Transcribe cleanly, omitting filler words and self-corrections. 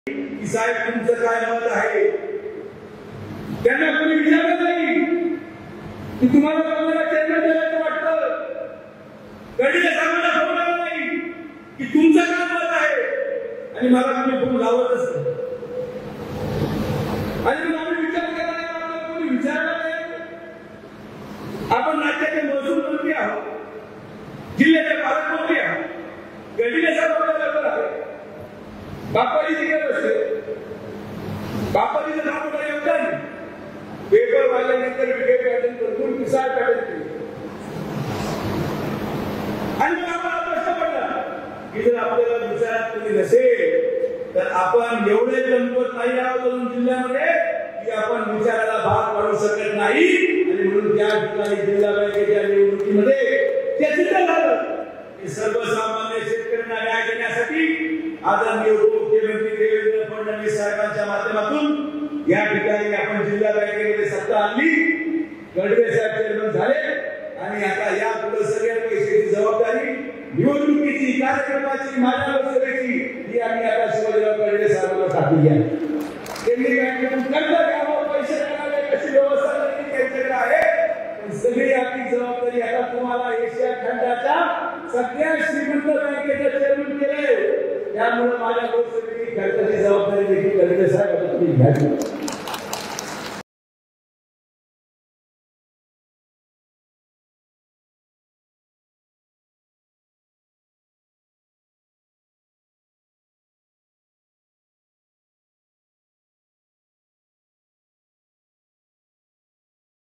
की साहेब तुमचं काय मत आहे। त्यांना कोणी विचारलं नाही की तुम्हाला कोणाला चेअरमन द्यायचं वाटतं। कधीच आम्हाला फोन आला नाही की तुमचं काय मत आहे आणि मला कोणी फोन लावतच नाही। आणि मग आम्ही विचार केला नाही, आम्हाला कोणी विचारलं नाही। आपण राज्याचे महसूल मंत्री आहोत, जिल्ह्याचे पालकमंत्री आहोत, गडिले साहेब आपल्याबरोबर आहे, बापाजी तिकडे बसले, बापाजीचं नाव मोठं योगदान पेपर वाजल्यानंतर विकेट पॅटर्न भरपूर पिसाळ पॅटर्न केली। आणि मग आम्हाला प्रश्न पडला की जर आपल्याला विचारात कोणी नसेल तर आपण एवढे कमकुवत नाही आहोत जिल्ह्यामध्ये की आपण विचाराला भाग पाडू शकत नाही। आणि म्हणून त्या ठिकाणी जिल्हा बँकेच्या निवडणुकीमध्ये ते सिद्ध झालं की सर्वसामान्य शेतकऱ्यांना न्याय देण्यासाठी आदरणीय उपमुख्यमंत्री देवेंद्र फडणवीस साहेबांच्या माध्यमातून या ठिकाणी आपण जिल्हा बँकेमध्ये सत्ता आणली, गडवे साहेब चेअरमन झाले आणि आता या पुढे सगळ्या पैशाची जबाबदारी निवडणुकीची, कार्यक्रमाची, माझ्या लोकसभेची ही आम्ही आता शिवाजीराव गडवे साहेबांना टाकली आहे। त्यांनी बँकेतून कर्ज घ्यावं, पैसे मिळावे, कशी व्यवस्था करायची त्यांच्याकडे आहे। पण सगळी आपली जबाबदारी आता तुम्हाला एशिया खंडाच्या सगळ्या श्रीमंत बँकेचं चेअरमन केलंय। त्यामुळे माझ्या लोकसभेची